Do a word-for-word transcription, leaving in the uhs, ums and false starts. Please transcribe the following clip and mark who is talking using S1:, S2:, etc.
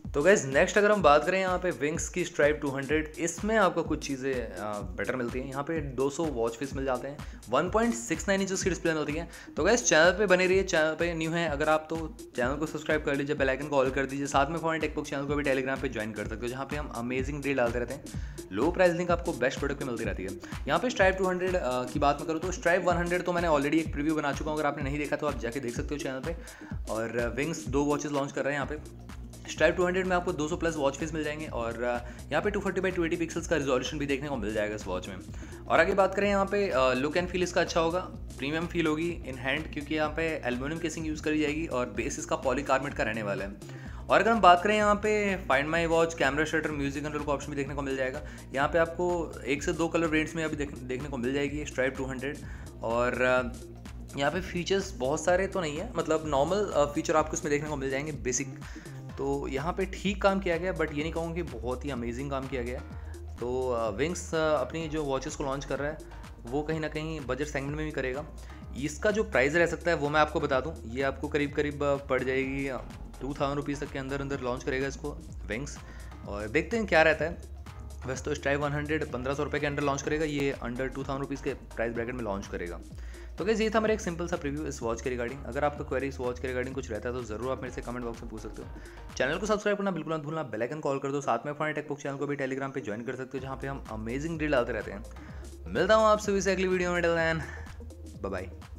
S1: तो guys next अगर हम बात करें यहाँ पे विंग्स की स्ट्राइप टू हंड्रेड, इसमें आपको कुछ चीज़ें बेटर मिलती हैं। यहाँ पे दो सौ वॉच फेस मिल जाते हैं, one point six nine inches की डिस्प्ले मिलती है। तो गाइज चैनल पे बने रहिए, चैनल पे न्यू है अगर आप तो चैनल को सब्सक्राइब कर लीजिए, बेल आइकन को ऑल कर दीजिए। साथ में फॉरेन टेकबुक चैनल को भी टेलीग्राम पे ज्वाइन कर सकते हो, जहाँ पे हम अमेजिंग डील डालते रहते हैं। लो प्राइस लिंक आपको बेस्ट प्रोडक्ट पे मिलती रहती है। यहाँ पे स्ट्राइप टू हंड्रेड की बात मैं करूँ तो स्ट्राइप वन हंड्रेड तो मैंने ऑलरेडी एक प्रीव्यू बना चुका हूँ, अगर आपने नहीं देखा तो आप जाके देख सकते हो चैनल पे। और विंग्स दो वॉचेस लॉन्च कर रहे हैं यहाँ पे। स्ट्राइप टू हंड्रेड में आपको दो सौ प्लस वॉच फेस मिल जाएंगे और यहाँ पे two forty by two eighty pixels का रिजोल्यूशन भी देखने को मिल जाएगा इस वॉच में। और आगे बात करें यहाँ पे लुक एंड फील इसका अच्छा होगा, प्रीमियम फील होगी इन हैंड, क्योंकि यहाँ पे एल्यूमिनियम केसिंग यूज़ करी जाएगी और बेस इसका पॉलीकार्बोनेट का रहने वाला है। और अगर हम बात करें यहाँ पे find my watch, camera shutter, music control का ऑप्शन भी देखने को मिल जाएगा। यहाँ पे आपको एक से दो कलर वेरिएंट्स में अभी देख, देखने को मिल जाएगी स्ट्राइप टू हंड्रेड। और यहाँ पे फीचर्स बहुत सारे तो नहीं है, मतलब नॉर्मल फीचर आपको इसमें देखने को मिल जाएंगे बेसिक। तो यहाँ पे ठीक काम किया गया, बट ये नहीं कहूँगी बहुत ही अमेजिंग काम किया गया। तो विंग्स अपनी जो वॉचेस को लॉन्च कर रहा है वो कहीं ना कहीं बजट सेगमेंट में भी करेगा। इसका जो प्राइस रह सकता है वो मैं आपको बता दूं, ये आपको करीब करीब पड़ जाएगी टू थाउजेंड रुपीज़ तक के अंदर अंदर लॉन्च करेगा इसको विंग्स। और देखते हैं क्या रहता है। वैसे तो स्ट्राइप वन हंड्रेड पंद्रह सौ रुपये के अंडर लॉन्च करेगा, ये अंडर टू थाउजेंड रुपीज़ के प्राइस ब्रैकेट में लॉन्च करेगा। तो गाइस ये था मेरा एक सिंपल सा प्रीव्यू इस वॉच के रिगार्डिंग। अगर आपका क्वेरी इस वॉच के रिगार्डिंग कुछ रहता है तो जरूर आप मेरे से कमेंट बॉक्स में पूछ सकते हो। चैनल को सब्सक्राइब करना बिल्कुल मत भूलना, बेल आइकन कॉल कर दो। साथ में फॉरेन टेकबुक चैनल को भी टेलीग्राम पे ज्वाइन कर सकते हो, जहाँ पे हम अमेजिंग डील डालते रहते हैं। मिलता हूँ आपसे इस अगली वीडियो में, टिल देन बाय बाय।